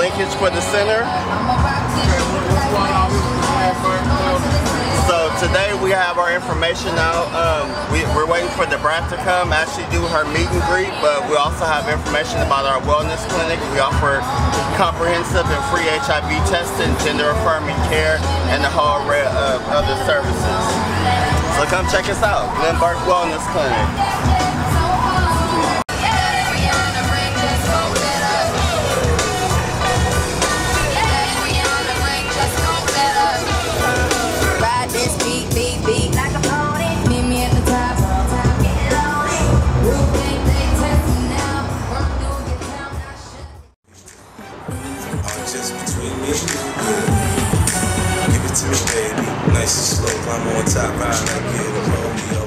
linkage for the center. So today we have our information out. We're waiting for Debra to come actually do her meet and greet, but we also have information about our wellness clinic. We offer comprehensive and free HIV testing, gender affirming care, and a whole array of other services. So come check us out, Burke Wellness Clinic. Just between me and you, yeah. Give it to me, baby. Nice and slow, climb on top, ride like it, roll me up.